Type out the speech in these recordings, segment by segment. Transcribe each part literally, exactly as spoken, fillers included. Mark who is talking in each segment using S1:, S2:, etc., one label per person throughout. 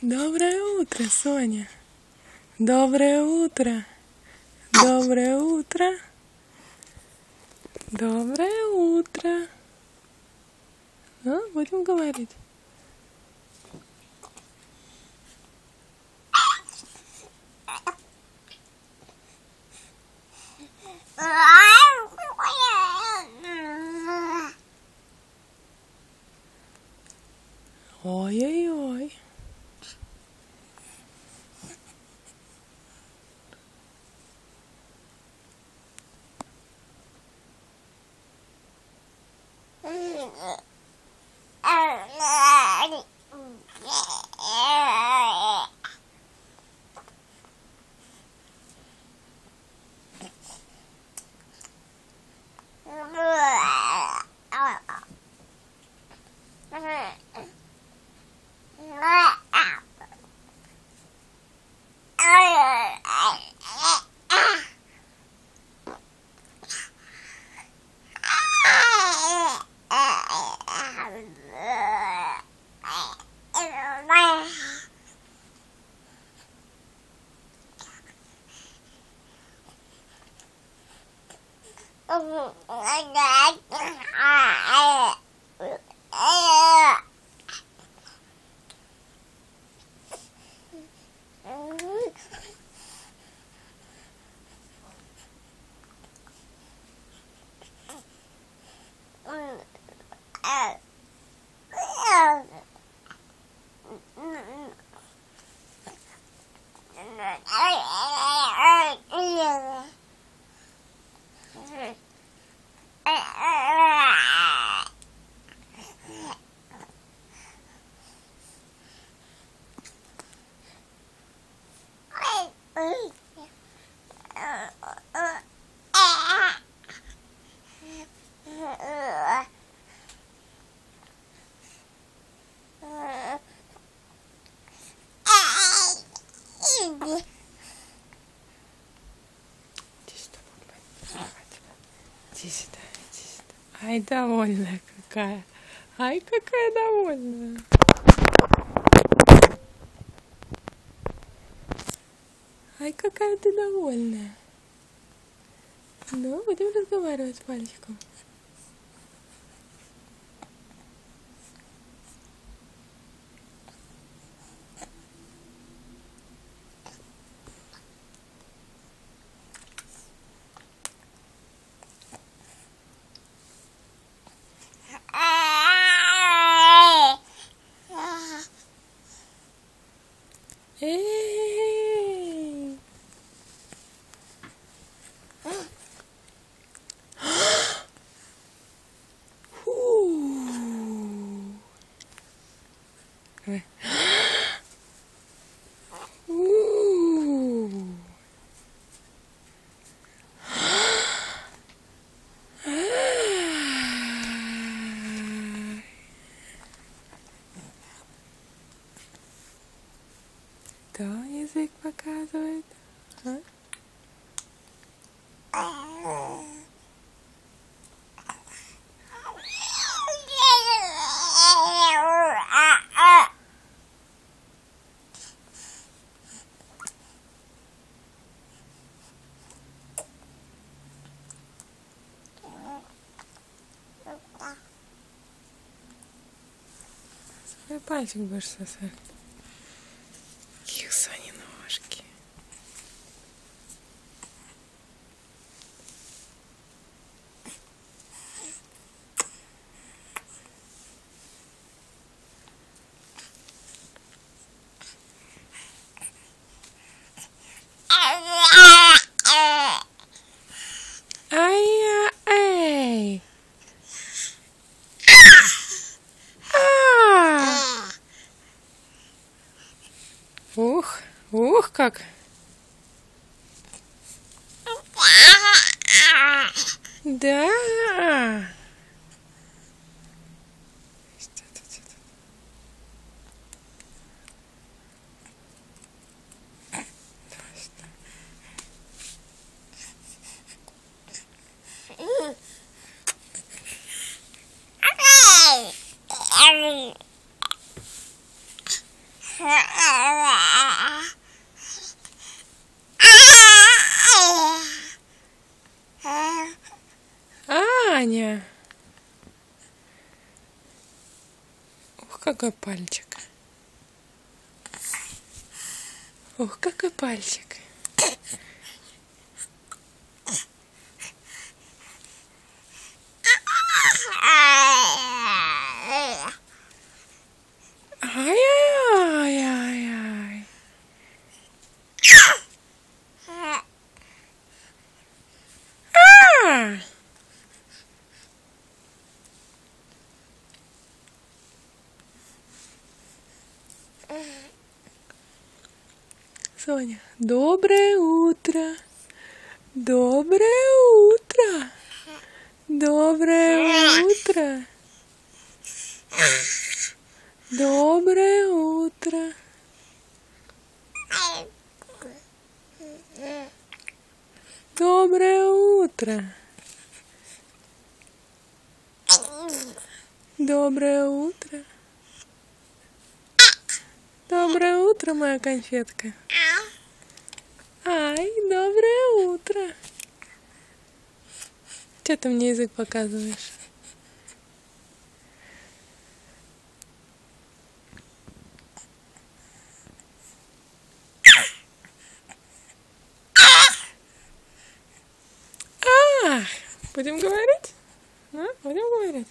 S1: Доброе утро, Соня. Доброе утро. Доброе утро. Доброе утро. Ну, будем говорить. Ой-ой-ой. Иди сюда, иди сюда. Ай, довольная какая. Ай, какая довольная. Ай, какая ты довольная. Ну, будем разговаривать с пальчиком. Эй! Фу! Давай. У! Кто язык показывает? А? Свой пальчик будешь сосать. Их Сони ножки. Ай-я-эй! Ух, ух, как! Да! Что тут, что тут? Давай сюда. Аня. Ух, какой пальчик. Ух, какой пальчик. Ай-яй-яй-яй-яй. А! Соня, доброе утро. Доброе утро. Доброе утро. Доброе утро. Доброе утро. Доброе утро. Доброе утро, моя конфетка. Ай, доброе утро. Что ты мне язык показываешь? А, будем говорить? А? Будем говорить?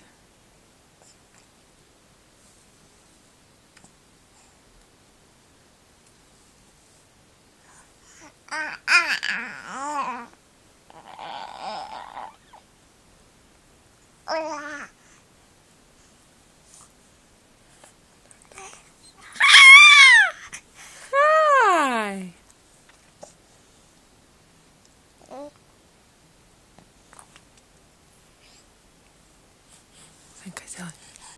S1: Хай! Санька, сделай.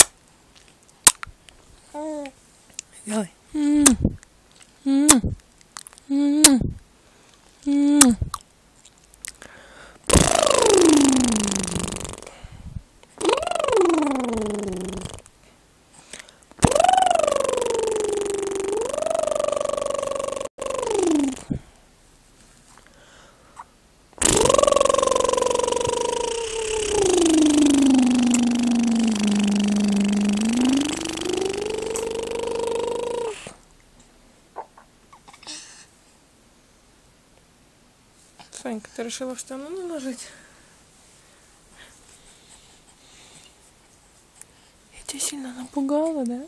S1: Сделай. М-м. М-м. М-м. М-м. Санька, ты решила в штаны наложить? Я тебя сильно напугала, да?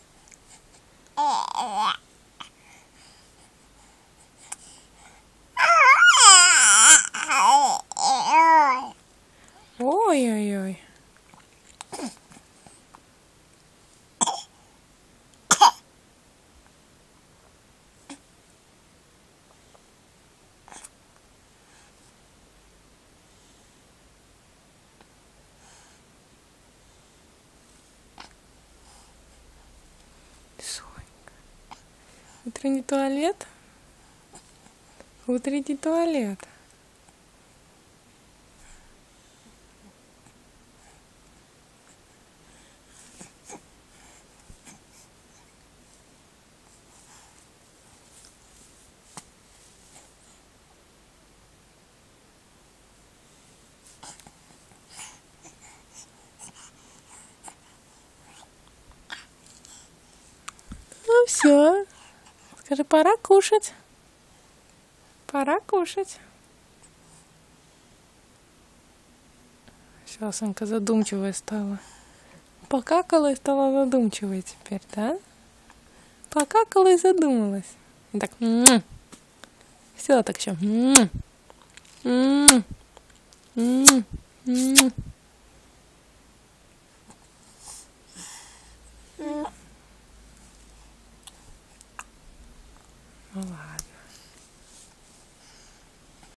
S1: Ой-ой-ой. Утренний туалет? Утренний туалет. Ну все. Скажи, пора кушать. Пора кушать. Все, Санька задумчивая стала. Покакала и стала задумчивой теперь, да? Покакала и задумалась. И так, м-м. Все, так еще. М-м. М-м. М-м.